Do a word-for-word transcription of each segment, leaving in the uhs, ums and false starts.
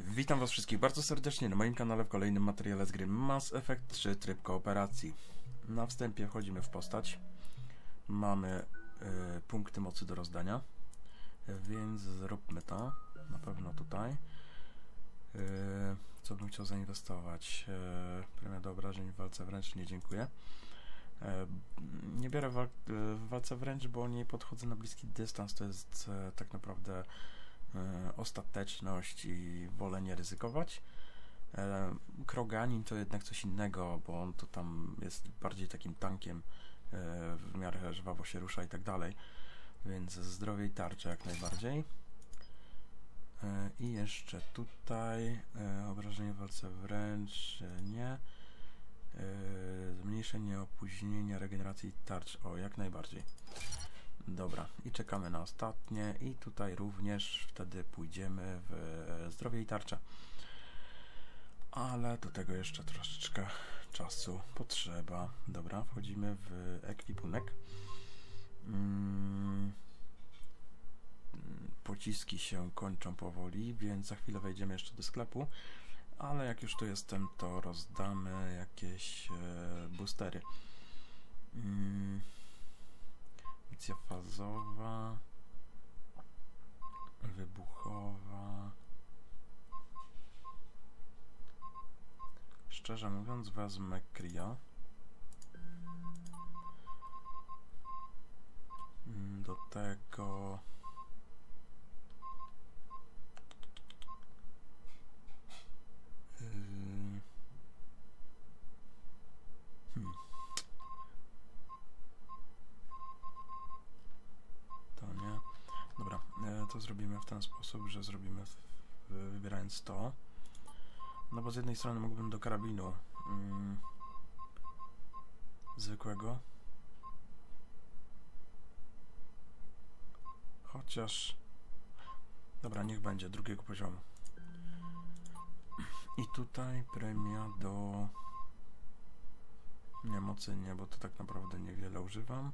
Witam was wszystkich bardzo serdecznie na moim kanale w kolejnym materiale z gry Mass Effect trzy Tryb Kooperacji. Na wstępie wchodzimy w postać. Mamy y, punkty mocy do rozdania, więc zróbmy to. Na pewno tutaj. Y, co bym chciał zainwestować? Y, premia do obrażeń w walce wręcz, nie dziękuję. Y, nie biorę wal w walce wręcz, bo nie podchodzę na bliski dystans. To jest y, tak naprawdę E, ostateczność i wolę nie ryzykować. E, Kroganin to jednak coś innego, bo on to tam jest bardziej takim tankiem, e, w miarę żwawo się rusza i tak dalej, więc zdrowie i tarcze jak najbardziej. E, I jeszcze tutaj e, obrażenie w walce wręcz e, nie. E, zmniejszenie opóźnienia regeneracji tarcz, o jak najbardziej. Dobra, i czekamy na ostatnie i tutaj również wtedy pójdziemy w zdrowie i tarczę. Ale do tego jeszcze troszeczkę czasu potrzeba. Dobra, wchodzimy w ekwipunek. Hmm. Pociski się kończą powoli, więc za chwilę wejdziemy jeszcze do sklepu. Ale jak już tu jestem, to rozdamy jakieś e, boostery. Hmm. Misja fazowa, wybuchowa. Szczerze mówiąc, wezmę Kria. Do tego hmm. Dobra, to zrobimy w ten sposób, że zrobimy w, wybierając to. No bo z jednej strony mógłbym do karabinu mm, zwykłego. Chociaż... Dobra, niech będzie drugiego poziomu. I tutaj premia do... Nie, mocy nie, bo to tak naprawdę niewiele używam.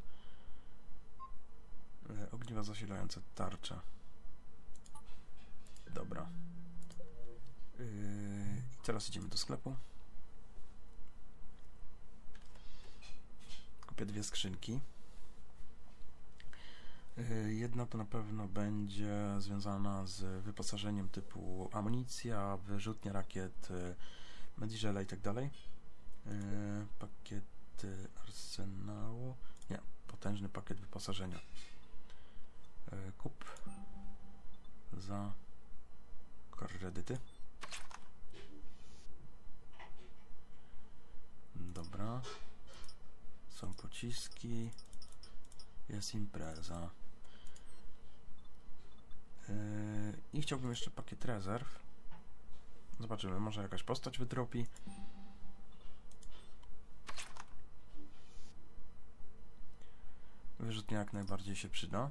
Ogniwa zasilające tarcze. Dobra. Yy, I teraz idziemy do sklepu. Kupię dwie skrzynki. Yy, jedna to na pewno będzie związana z wyposażeniem typu amunicja, wyrzutnia rakiet, yy, medigele i tak dalej. Yy, pakiety arsenału. Nie, potężny pakiet wyposażenia. Kup za kredyty. Dobra. Są pociski. Jest impreza. Yy, I chciałbym jeszcze pakiet rezerw. Zobaczymy, może jakaś postać wydropi. Wyrzutnia jak najbardziej się przyda.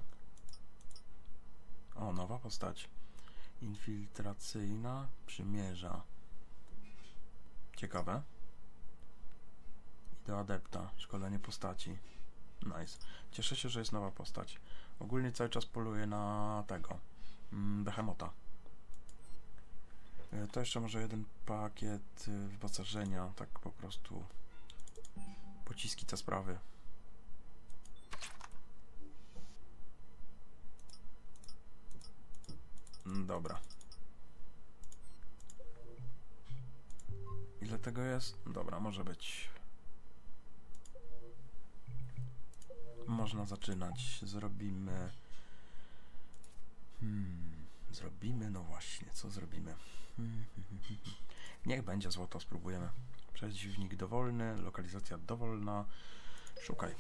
O, nowa postać. Infiltracyjna przymierza. Ciekawe. I do adepta. Szkolenie postaci. Nice. Cieszę się, że jest nowa postać. Ogólnie cały czas poluję na tego. Mm, Behemota. To jeszcze może jeden pakiet wyposażenia. Tak po prostu. Pociski te sprawy. Dobra. Ile tego jest? Dobra, może być. Można zaczynać. Zrobimy... Hmm... Zrobimy? No właśnie, co zrobimy? Hmm, hmm, hmm. Niech będzie złoto, spróbujemy. Przeciwnik dowolny, lokalizacja dowolna. Szukaj.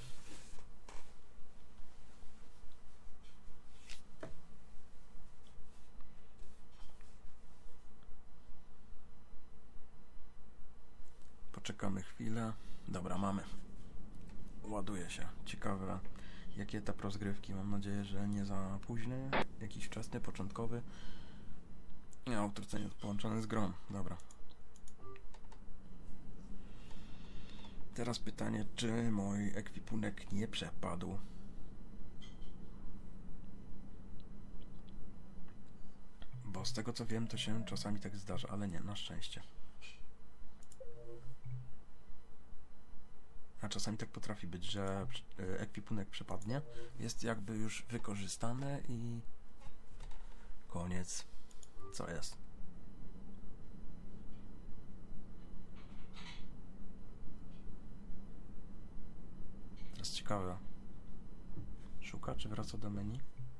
Czekamy chwilę. Dobra, mamy. Ładuje się. Ciekawe, jaki etap rozgrywki. Mam nadzieję, że nie za późny. Jakiś wczesny, początkowy. Nie, autorcenie połączony z grą. Dobra. Teraz pytanie, czy mój ekwipunek nie przepadł? Bo z tego co wiem, to się czasami tak zdarza, ale nie, na szczęście. A czasami tak potrafi być, że ekwipunek przepadnie, jest jakby już wykorzystany i koniec. Co jest? Teraz ciekawe. Szuka, czy wraca do menu?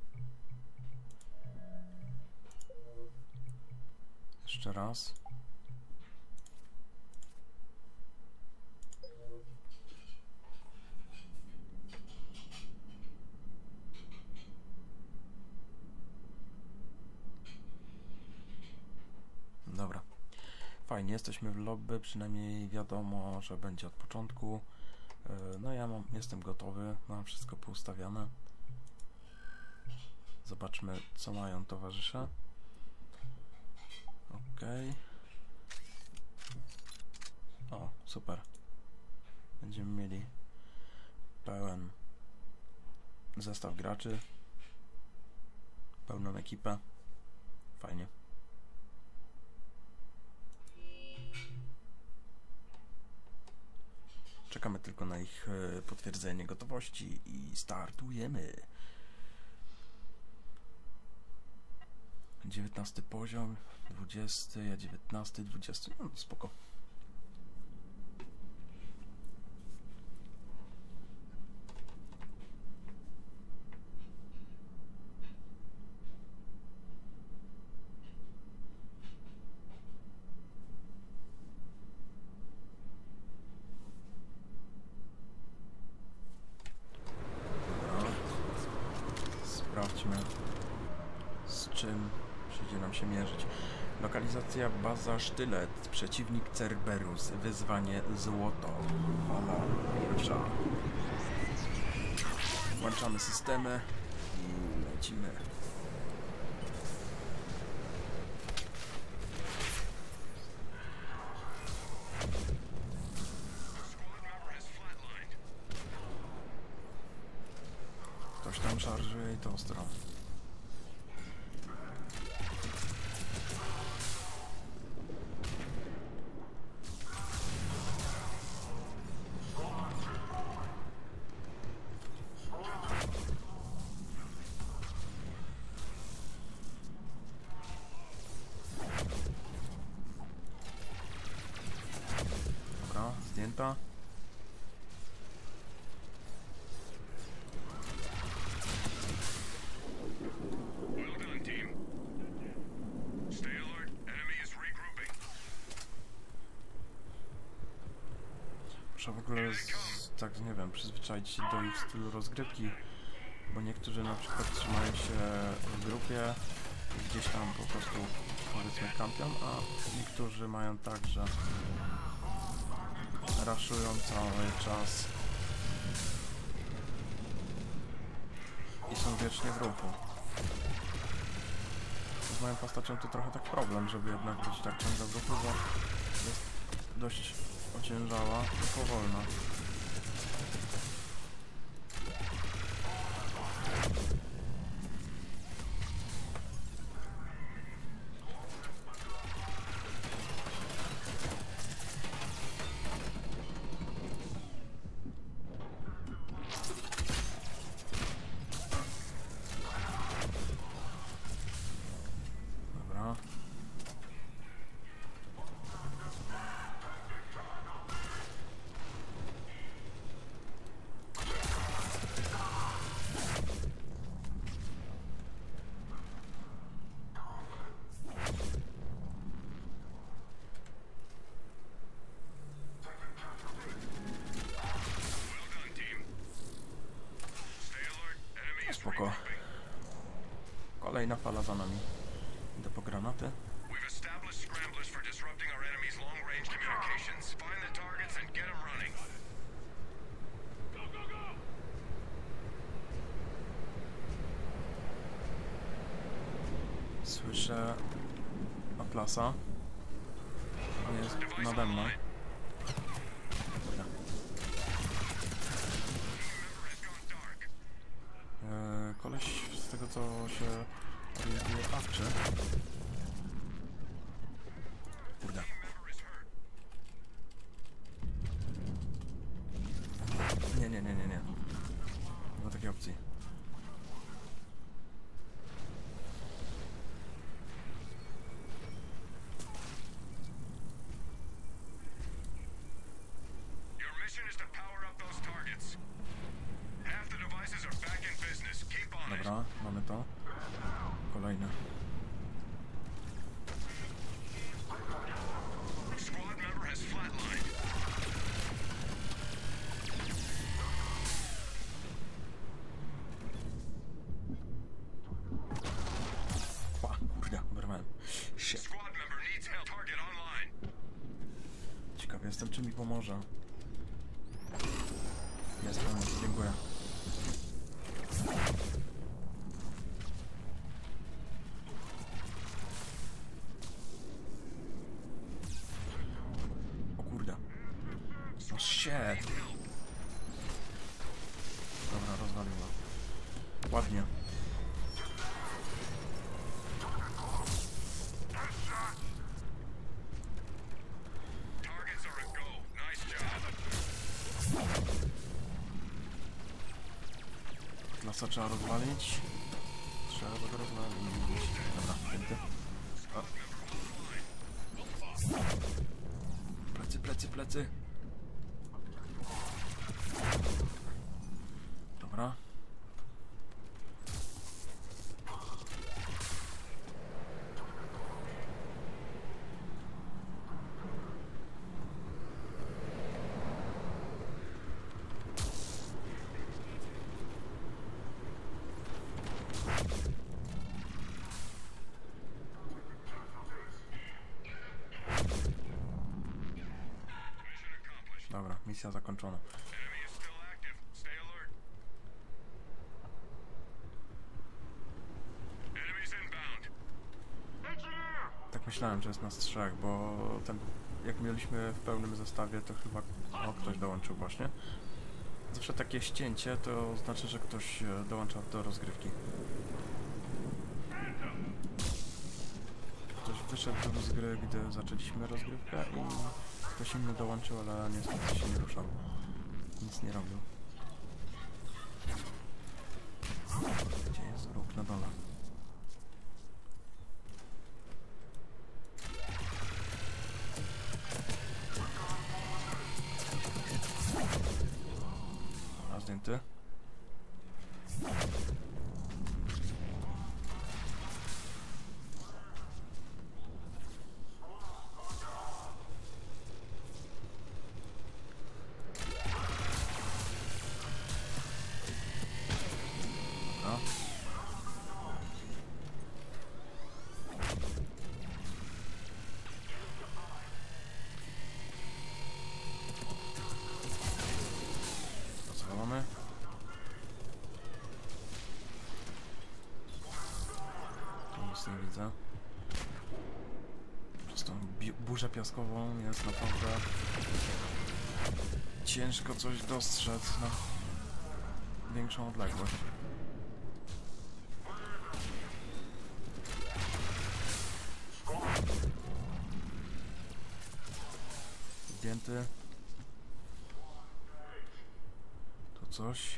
Jeszcze raz. Dobra. Fajnie, jesteśmy w lobby, przynajmniej wiadomo, że będzie od początku. No ja mam, jestem gotowy, mam wszystko poustawiane. Zobaczmy, co mają towarzysze. Ok. O, super. Będziemy mieli pełen zestaw graczy. Pełną ekipę. Fajnie. Czekamy tylko na ich potwierdzenie gotowości i startujemy. dziewiętnasty poziom, dwudziesty, ja dziewiętnasty, dwudziesty, no spoko. Sprawdźmy, z czym przyjdzie nam się mierzyć. Lokalizacja baza Sztylet, przeciwnik Cerberus, wyzwanie złoto. Ola, pierwsza. Włączamy systemy i lecimy. Ktoś tam szarżuje i to ostro. Dobra, zdjęta. Muszę w ogóle z, tak nie wiem, przyzwyczaić się do ich stylu rozgrywki, bo niektórzy na przykład trzymają się w grupie i gdzieś tam po prostu powiedzmy kampią, a niektórzy mają tak, że raszują cały czas i są wiecznie w ruchu. Z moją postacią to trochę tak problem, żeby jednak być tak ciągle w ruchu, bo jest dość ociężała i powolna. Dobra. Spoko. Kolejna fala za nami. Idę po granaty. Słyszę Atlasa. On jest nade mną. Koleś, z tego co się orientuje, awczy. to. Kolejne. Ła, kurde, wyrwałem. Shit. Ciekawy jestem, czy mi pomoże. Jest pomoc, dziękuję. O kurde. O shit. Dobra, rozwaliło. Ładnie. Klasa trzeba rozwalić. Trzeba go rozwalić. Dobra, pięty. O. Plecy, plecy, plecy. Dobra. Dobra, misja zakończona. Tak myślałem, że jest nas trzech, bo ten, jak mieliśmy w pełnym zestawie, to chyba o, ktoś dołączył właśnie. Zawsze takie ścięcie to znaczy, że ktoś dołącza do rozgrywki. Ktoś wyszedł z gry, gdy zaczęliśmy rozgrywkę i ktoś inny dołączył, ale niestety się nie ruszał. Nic nie robił. Gdzie jest róg? Na dole. Dobra, zdjęty. Rozwalamy. Tu nic nie widzę. Przez tą burzę piaskową jest naprawdę ciężko coś dostrzec na większą odległość. Zdjęty. Tu coś.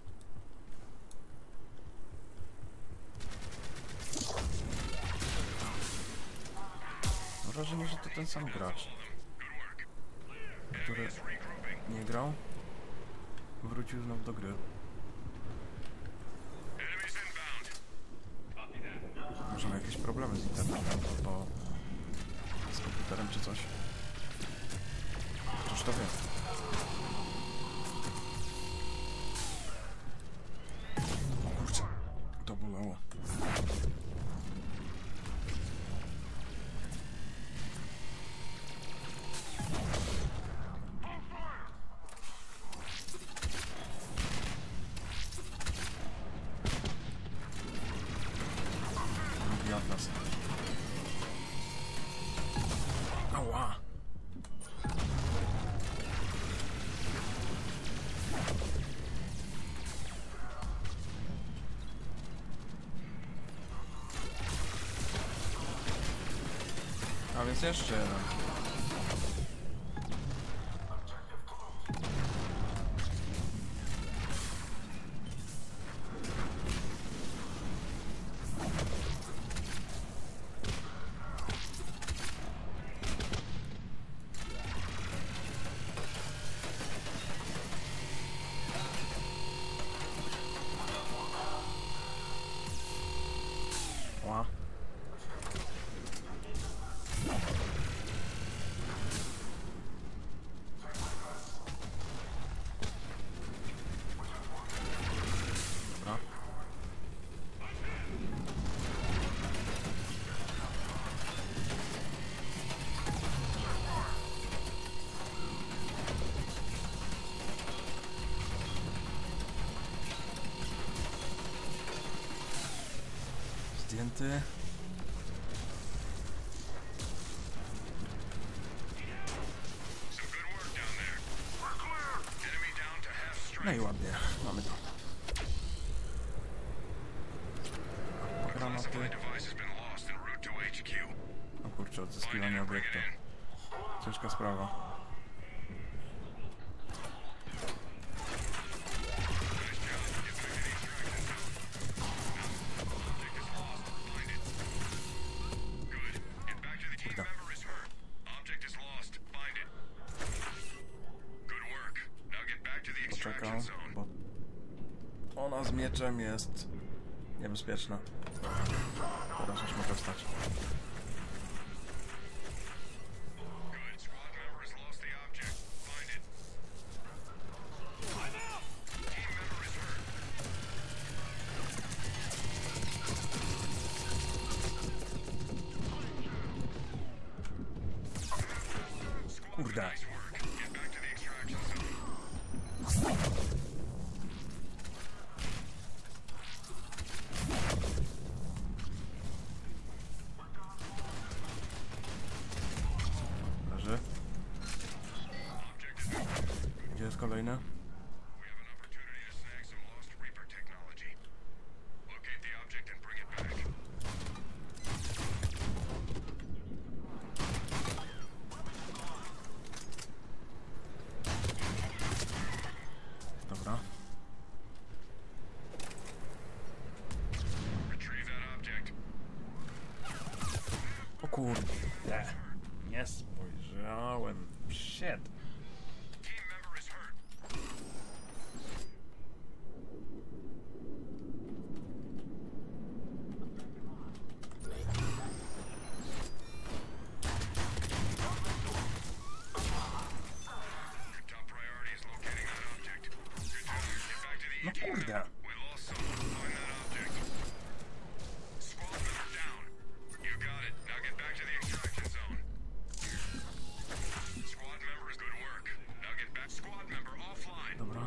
Mam wrażenie, że to ten sam gracz, który nie grał, wrócił znów do gry. Może ma jakieś problemy z internetem albo z komputerem czy coś. Któż to wie? Kurczę, to bolało. Drugi atlas. Ała! A więc jeszcze jeden. zdjęty. No i ładnie, mamy to. Granaty. O kurczę, odzyskiwanie obiektu. Ciężka sprawa. Poczekam, bo ona z mieczem jest niebezpieczna. Teraz już mogę wstać. Kurde. Leży. Gdzie jest kolejny? Dobra. O kurde. Nie spojrzałem. Shit. No kurde. Dobra.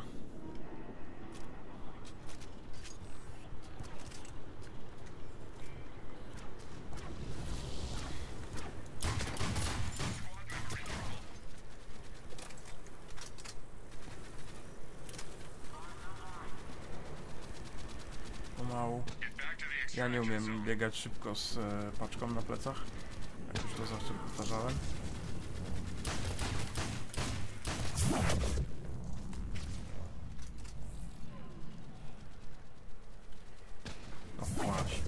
Pomału. Ja nie umiem biegać szybko z e, paczką na plecach. Jak już to zawsze powtarzałem. No właśnie.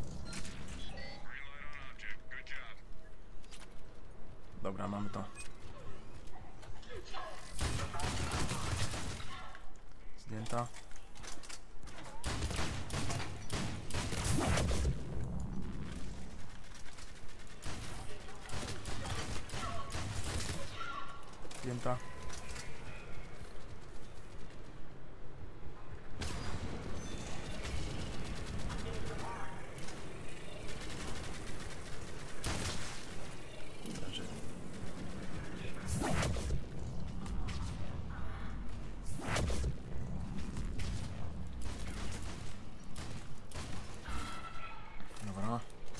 Dobra, mamy to. Zdjęta. Zdjęta. Leży. Dobra.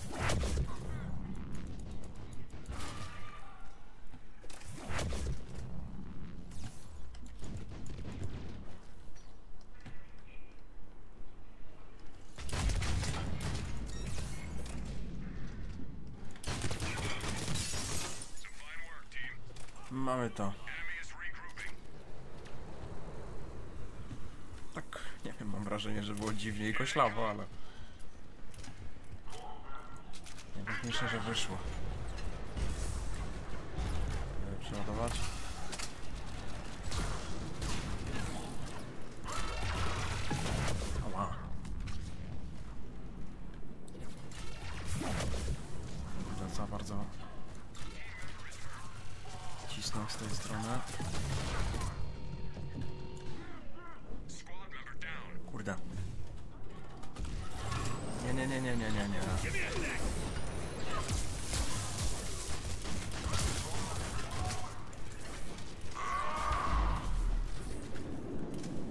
Mamy to. Tak, nie wiem, mam wrażenie, że było dziwnie i koślawo, ale... Najważniejsze, że wyszło. Przeładować. Ała. Za bardzo cisnął z tej strony. Kurde. Nie, nie, nie, nie, nie, nie, nie.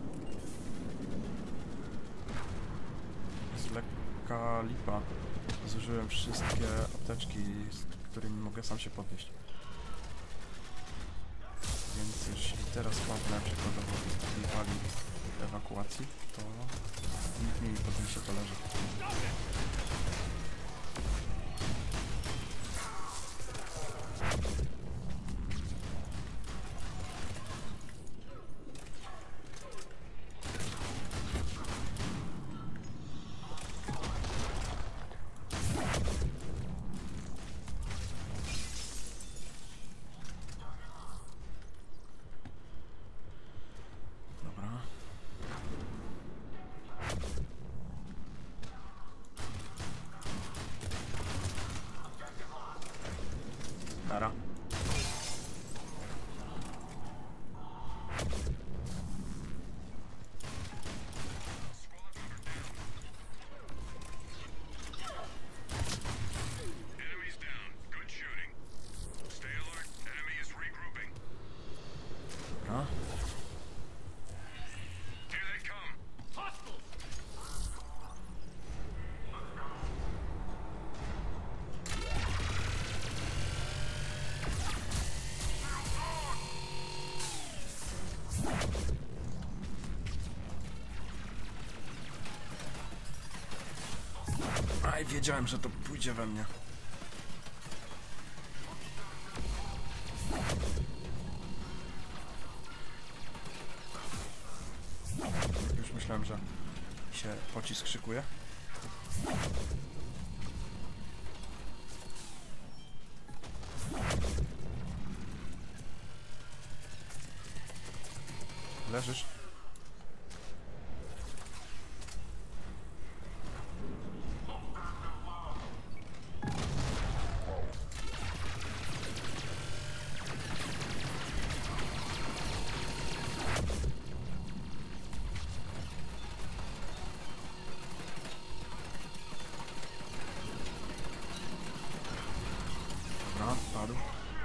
Jest lekka lipa z zużyłem wszystkie apteczki, z którymi mogę sam się podnieść. Więc jeśli teraz padnę przykładowo w fali ewakuacji, to nikt mnie nie podniesie, to leży. Nara. Dobra. Aj, wiedziałem, że to pójdzie we mnie. Już myślałem, że się pocisk szykuje. Leżysz? Dobra, padł.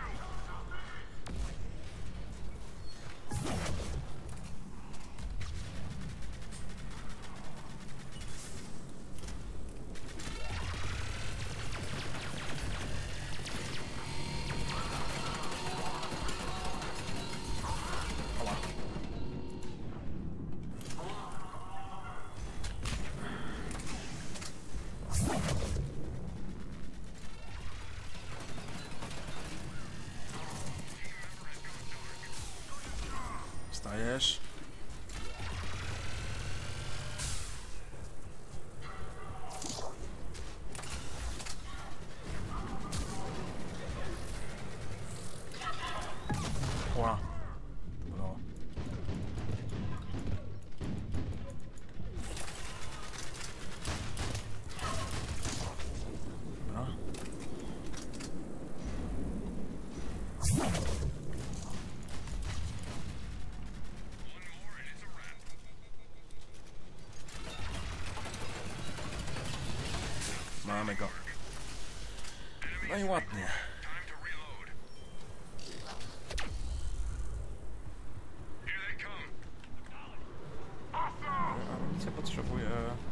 Wstajesz. Ła. No. Dobra. Mamy go. No i ładnie. Amunicję potrzebuję.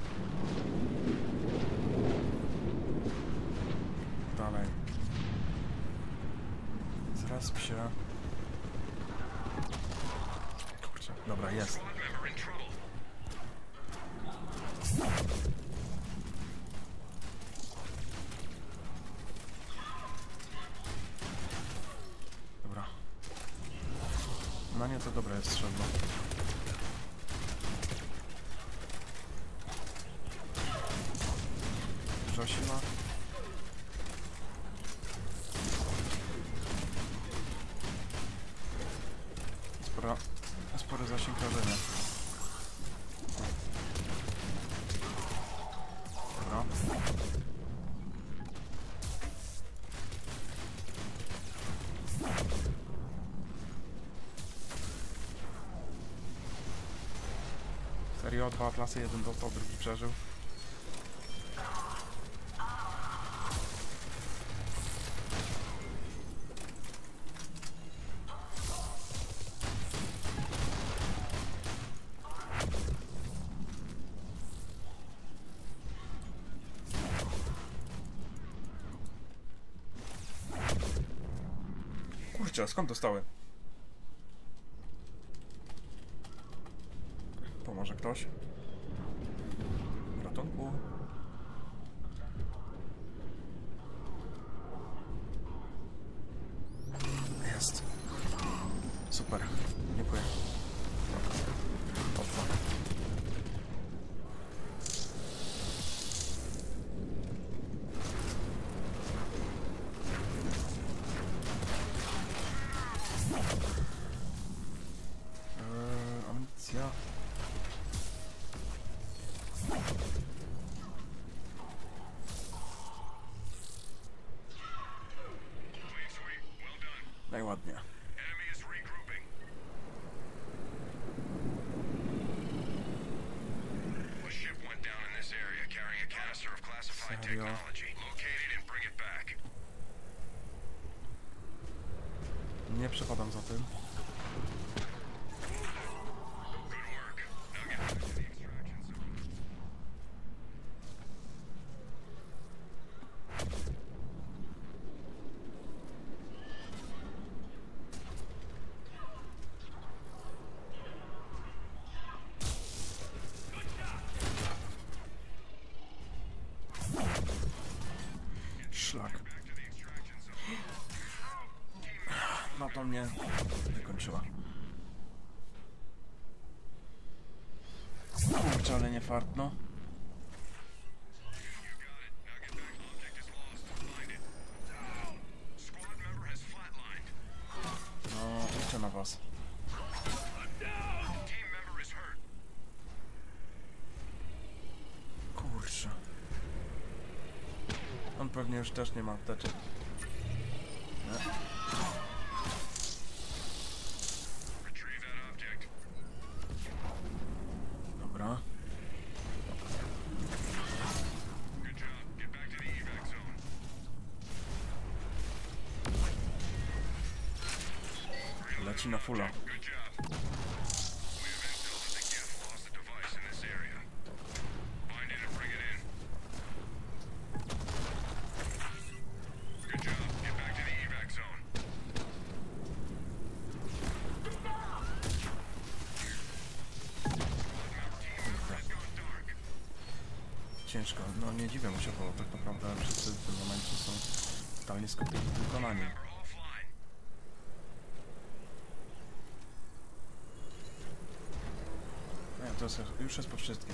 Dalej. Zresp się. Kurczę, dobra, jest. Dobra. Na nie to dobre jest strzelba. Duża siła. Spora, spory zasięg rażenia. Dobra. Serio, dwa klasy, jeden dostał, drugi przeżył. Kurczę, skąd dostałem? Pomoże ktoś? Ratunku. Jest. Super. Dziękuję. Opa. Eee, amunicja. Najładnie. Serio? Nie przepadam za tym. Szlak. No to mnie wykończyła. Kurczę, ale nie fart, no. No, liczę na was. Kurczę. On pewnie już też nie ma apteczek. Nie. Dobra. Leci na fulla. Ciężko, no nie dziwię mu się, bo tak naprawdę wszyscy w tym momencie są totalnie skupieni tylko na nim. Nie, to jest, już jest po wszystkim.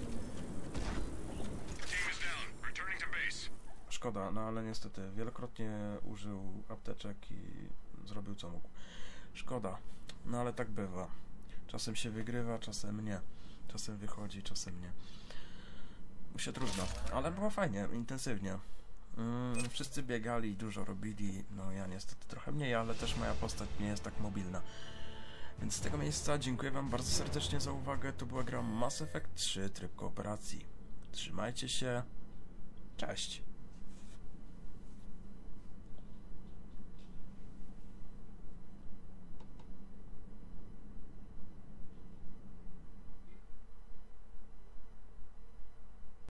Szkoda, no ale niestety wielokrotnie użył apteczek i zrobił co mógł. Szkoda, no ale tak bywa. Czasem się wygrywa, czasem nie. Czasem wychodzi, czasem nie. Się trudno, ale było fajnie, intensywnie. Mm, wszyscy biegali, dużo robili, no ja niestety trochę mniej, ale też moja postać nie jest tak mobilna. Więc z tego miejsca dziękuję wam bardzo serdecznie za uwagę. To była gra Mass Effect trzy, tryb kooperacji. Trzymajcie się, cześć!